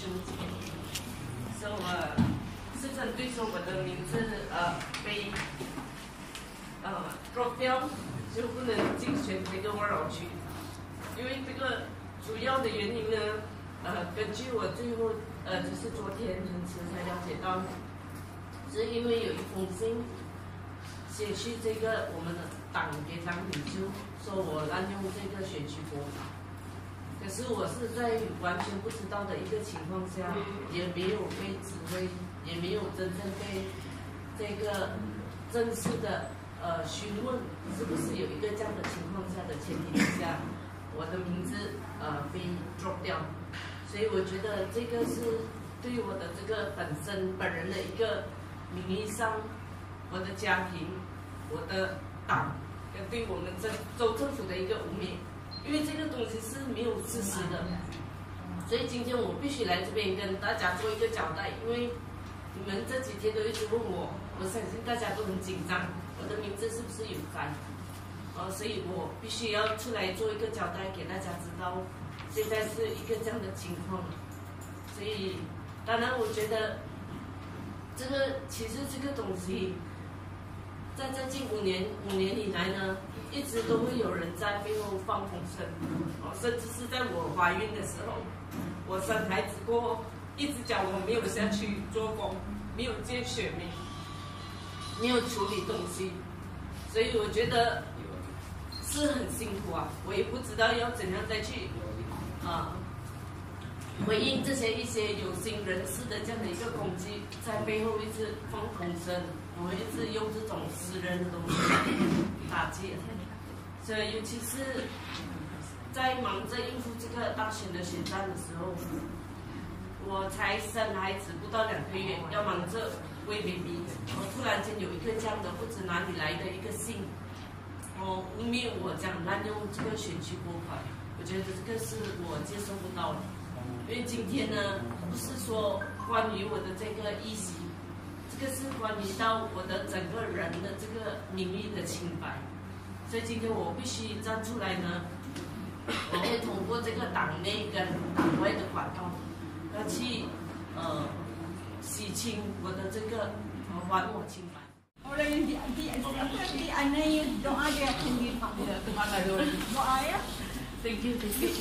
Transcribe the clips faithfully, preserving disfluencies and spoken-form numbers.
纠结，所以我是针对说我的名字呃被呃 drop 掉，就不能竞选这个 World 区，因为这个主要的原因呢，呃，根据我最后呃就是昨天很迟才了解到，是因为有一封信写去这个我们的党给党领袖，说我滥用这个选区国法。可是我是在完全不知道的一个情况下，也没有被指挥，也没有真正被这个正式的呃询问是不是有一个这样的情况下的前提之下，我的名字呃被 drop 掉，所以我觉得这个是对我的这个本身本人的一个名义上，我的家庭、我的党跟对我们这州政府的一个污蔑。因为这个东西是没有事实的，所以今天我必须来这边跟大家做一个交代。因为你们这几天都一直问我，我相信大家都很紧张，我的名字是不是有改？呃，所以我必须要出来做一个交代，给大家知道现在是一个这样的情况。所以，当然我觉得这个其实这个东西，在这近五年五年以来呢。一直都会有人在背后放风声，哦，甚至是在我怀孕的时候，我生孩子过后，一直讲我没有下去做工，没有见血明，没有处理东西，所以我觉得是很辛苦啊，我也不知道要怎样再去啊、呃、回应这些一些有心人士的这样的一个攻击，在背后一直放风声，我一直用这种私人的东西打击。所以，尤其是在忙着应付这个大选的选战的时候，我才生孩子不到两个月，要忙着喂 baby， 我突然间有一个这样的不知哪里来的一个信，哦，污蔑我讲滥用这个选区拨款，我觉得这个是我接受不到的。因为今天呢，不是说关于我的这个议席，这个是关于到我的整个人的这个名誉的清白。所以今天我必须站出来呢，我会通过这个党内跟党外的管道，要去呃洗清我的这个呃还我清白。 Orang yang di di di anai doa dia tinggi pak. Ya, Tuhan ada. Doa ya. Thank you, thank you.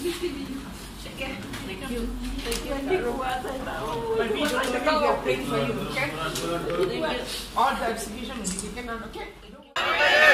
Okay. Thank you, thank you. Nanti kuat saya tahu. But we don't take your praying for you, okay? Thank you. All the execution will be taken on, okay?